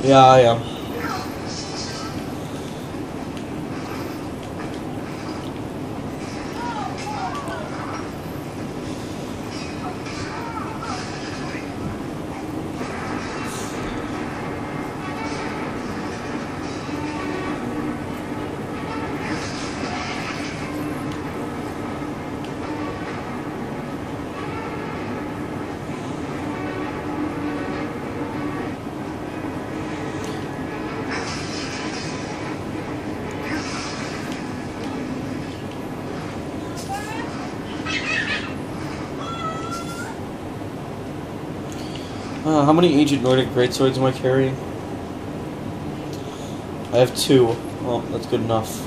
Yeah, I am. How many ancient Nordic greatswords am I carrying? I have 2. Well, that's good enough.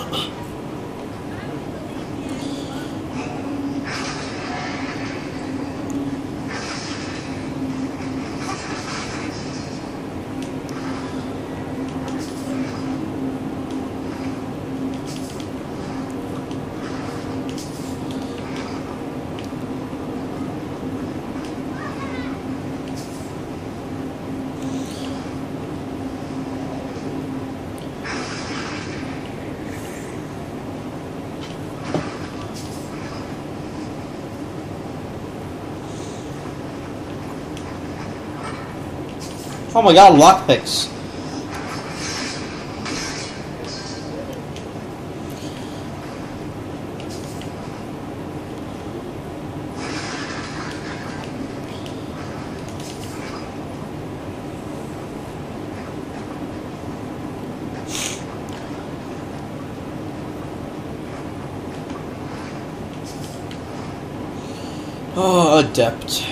Oh my god, lockpicks. Oh, adept.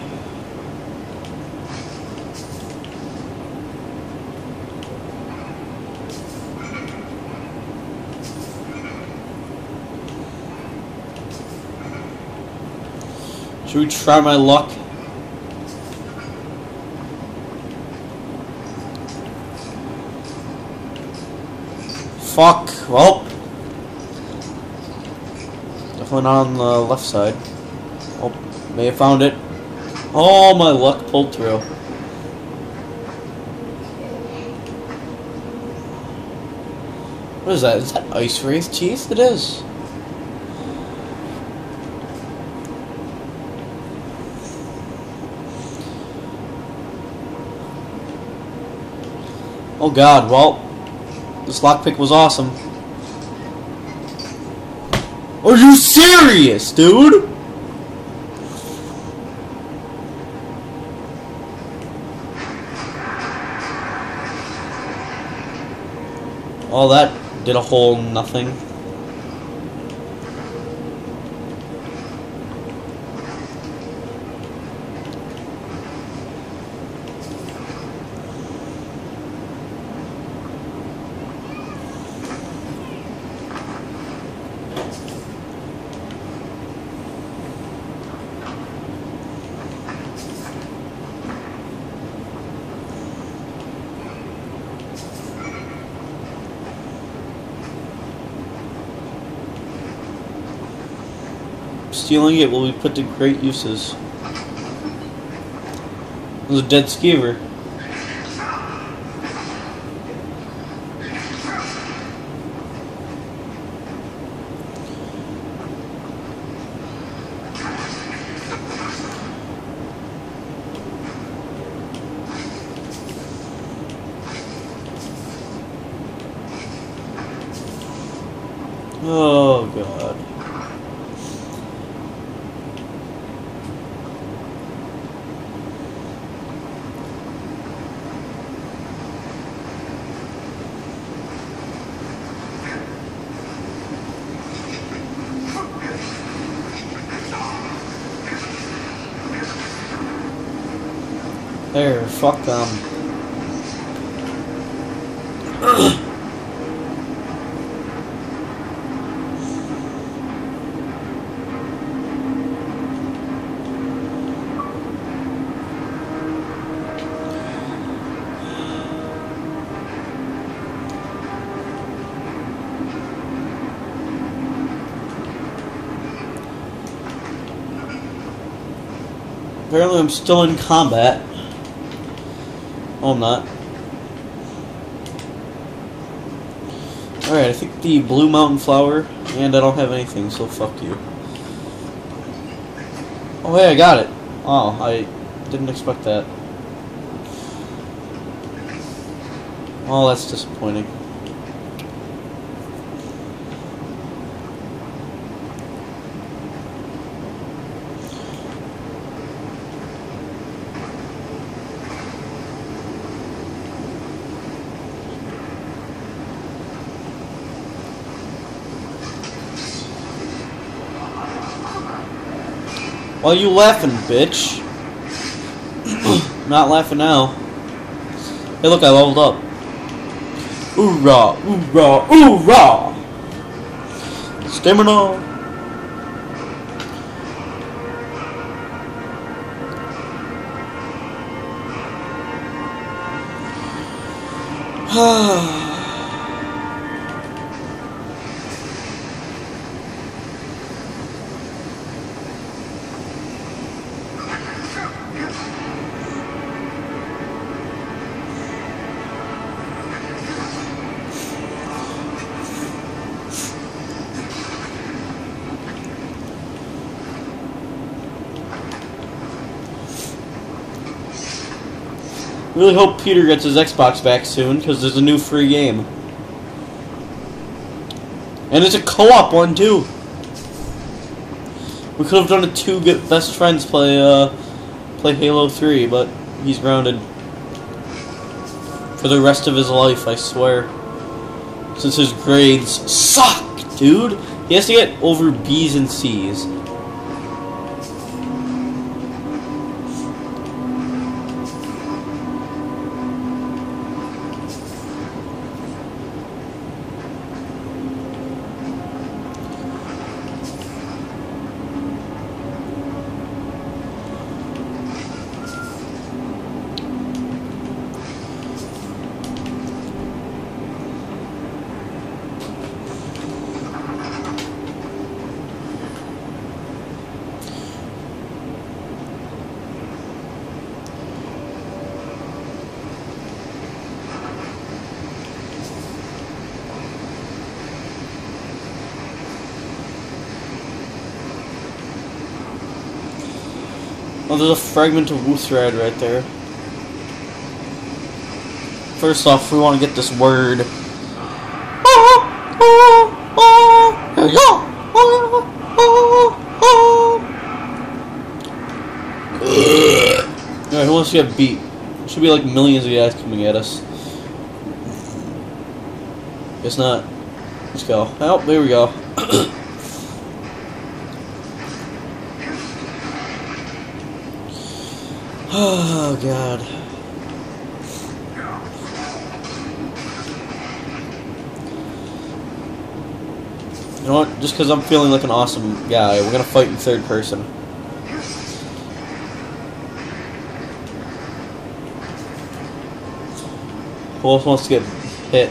Should we try my luck? Fuck. Well. Definitely not on the left side. Oh, may have found it. Oh, my luck pulled through. What is that? Is that ice wraith teeth? It is. Oh god, well, this lockpick was awesome. Are you serious, dude? All that did a whole nothing. Stealing it will be put to great uses. There's a dead skeever. Oh god. There, fuck them. Apparently I'm still in combat. Oh, I'm not. Alright, I think the blue mountain flower, and I don't have anything, so fuck you. Oh hey, I got it. Oh, I didn't expect that. Oh, that's disappointing. Why are you laughing, bitch? Not laughing now. Hey, look, I leveled up. Hoorah! Hoorah! Hoorah! Stamina! Really hope Peter gets his Xbox back soon, because there's a new free game. And it's a co-op one, too. We could have done it two good best friends play Halo 3, but he's grounded. For the rest of his life, I swear. Since his grades suck, dude. He has to get over B's and C's. Oh, there's a fragment of Wuthred right there. First off, we want to get this word. Alright, who wants to get beat? There should be like millions of guys coming at us. Guess not. Let's go. Oh, there we go. Oh, God. You know what? Just because I'm feeling like an awesome guy, we're going to fight in third person. Who else wants to get hit?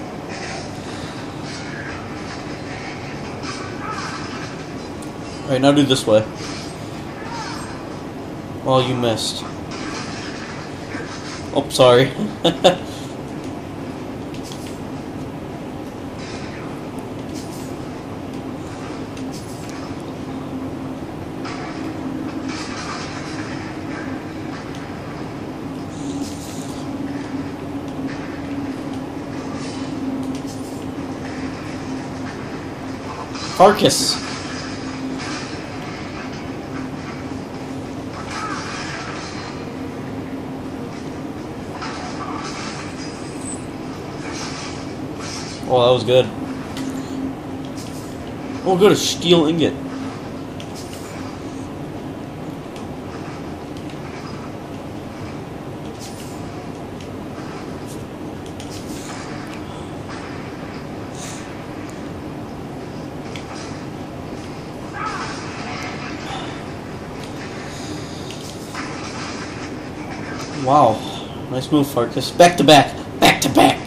Alright, now do this way. Well, you missed. Oh, sorry. Farkas. Oh, that was good. Oh, good, a steel ingot. Wow. Nice move, Farkas. Back to back. Back to back.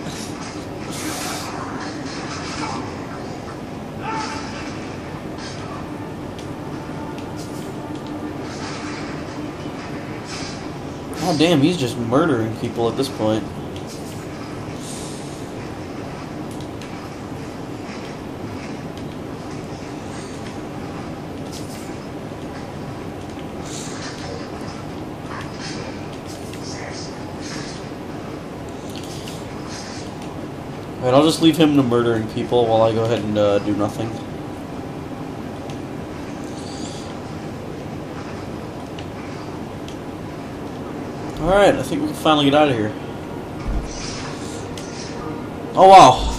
Oh damn, he's just murdering people at this point. Alright, I'll just leave him to murdering people while I go ahead and do nothing. Alright, I think we can finally get out of here. Oh wow,